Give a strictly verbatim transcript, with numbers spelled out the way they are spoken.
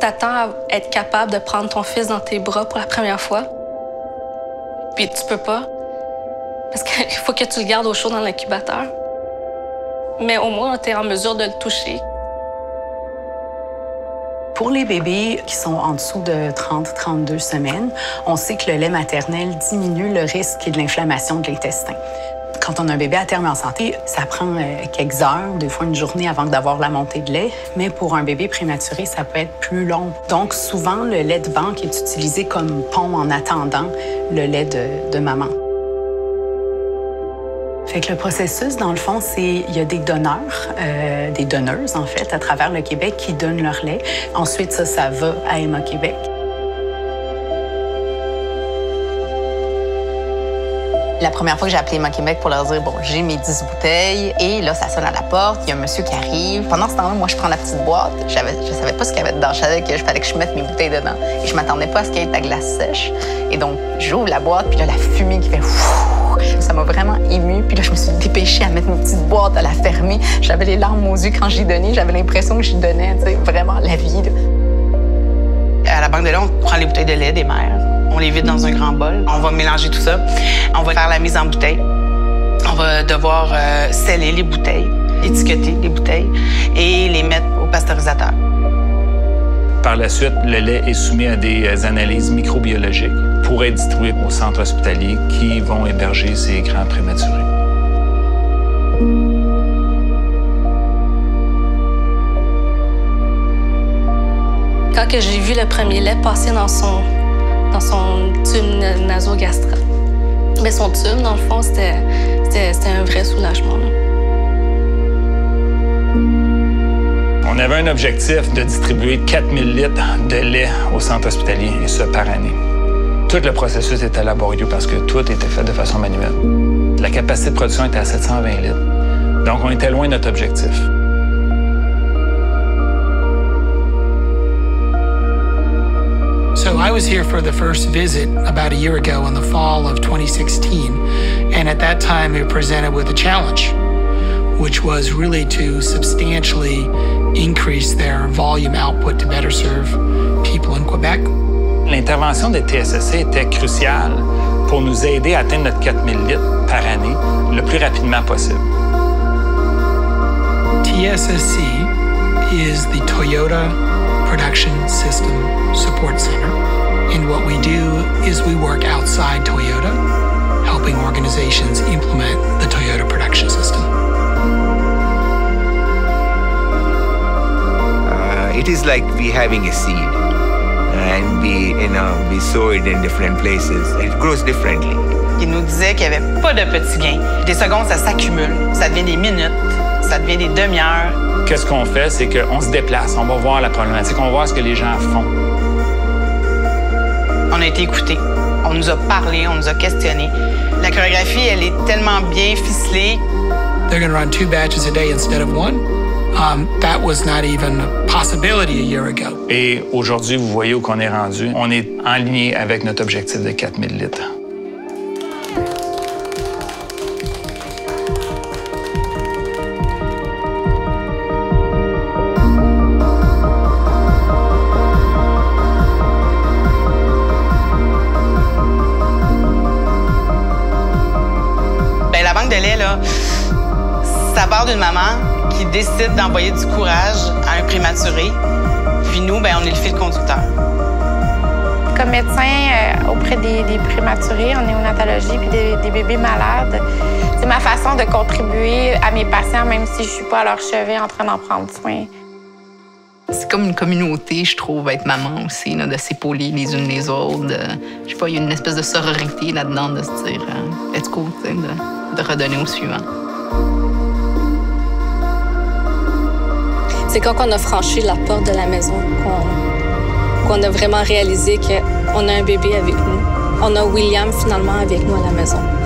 t'attends à être capable de prendre ton fils dans tes bras pour la première fois. Puis tu peux pas. Parce qu'il faut que tu le gardes au chaud dans l'incubateur. Mais au moins, tu es en mesure de le toucher. Pour les bébés qui sont en dessous de trente à trente-deux semaines, on sait que le lait maternel diminue le risque de l'inflammation de l'intestin. Quand on a un bébé à terme en santé, ça prend quelques heures, des fois une journée avant d'avoir la montée de lait. Mais pour un bébé prématuré, ça peut être plus long. Donc souvent, le lait de banque est utilisé comme pont en attendant le lait de, de maman. Fait que le processus, dans le fond, c'est il y a des donneurs, euh, des donneuses, en fait, à travers le Québec qui donnent leur lait. Ensuite, ça, ça va à Emma Québec. La première fois que j'ai appelé Emma Québec pour leur dire, bon, j'ai mes dix bouteilles, et là, ça sonne à la porte, il y a un monsieur qui arrive. Pendant ce temps-là, moi, je prends la petite boîte. J'avais, je savais pas ce qu'il y avait dedans. Je savais qu'il fallait que je mette mes bouteilles dedans. Et je m'attendais pas à ce qu'il y ait de la glace sèche. Et donc, j'ouvre la boîte, puis là, la fumée qui fait fou. Ça m'a vraiment émue. Puis là, je me suis dépêchée à mettre mes petites boîtes, à la fermer. J'avais les larmes aux yeux quand j'y donnais. J'avais l'impression que j'y donnais, tu sais, vraiment la vie, là. À la banque de lait, on prend les bouteilles de lait des mères. On les vide dans un grand bol. On va mélanger tout ça. On va faire la mise en bouteille. On va devoir euh, sceller les bouteilles, étiqueter les bouteilles et les mettre au pasteurisateur. Par la suite, le lait est soumis à des analyses microbiologiques pour être distribué aux centres hospitaliers qui vont héberger ces grands prématurés. Quand que j'ai vu le premier lait passer dans son, dans son tube nasogastral, mais son tube, dans le fond, c'était un vrai soulagement, là. On avait un objectif de distribuer quatre mille litres de lait au centre hospitalier, et ce, par année. Tout le processus était laborieux parce que tout était fait de façon manuelle. La capacité de production était à sept cent vingt litres. Donc, on était loin de notre objectif. So I was here for the first visit about a year ago in the fall of twenty sixteen, and at that time we were presented with a challenge, which was really to substantially increase their volume output to better serve people in Quebec. L'intervention des T S S C était cruciale pour nous aider à atteindre notre quatre mille litres par année le plus rapidement possible. T S S C is the Toyota Production System Support Center. And what we do is we work outside Toyota, helping organizations implement the Toyota production system. Uh, it is like we having a seed, and we, you know, we sow it in different places. It grows differently. Il nous disait qu'il n'y avait pas de petits gains. Des secondes, ça s'accumule, ça devient des minutes, ça devient des demi-heures. Qu'est-ce qu'on fait, c'est qu'on se déplace, on va voir la problématique, on va voir ce que les gens font. On a été écoutés, on nous a parlé, on nous a questionnés. La chorégraphie, elle est tellement bien ficelée. They're going to run two batches a day instead of one. Um, that was not even a possibility a year ago. Et aujourd'hui, vous voyez où qu'on est rendu. On est en ligne avec notre objectif de quatre mille litres. La banque de lait, là, ça part d'une maman qui décide d'envoyer du courage à un prématuré. Puis nous, ben, on est le fil conducteur. Comme médecin euh, auprès des, des prématurés en néonatologie puis des, des bébés malades, c'est ma façon de contribuer à mes patients, même si je suis pas à leur chevet en train d'en prendre soin. C'est comme une communauté, je trouve, être maman aussi, là, de s'épauler les unes les autres. De, je sais pas, il y a une espèce de sororité là-dedans, de se dire, euh, let's go, tu sais, de, de redonner au suivant. C'est quand on a franchi la porte de la maison qu'on qu'on a vraiment réalisé qu'on a un bébé avec nous. On a William finalement avec nous à la maison.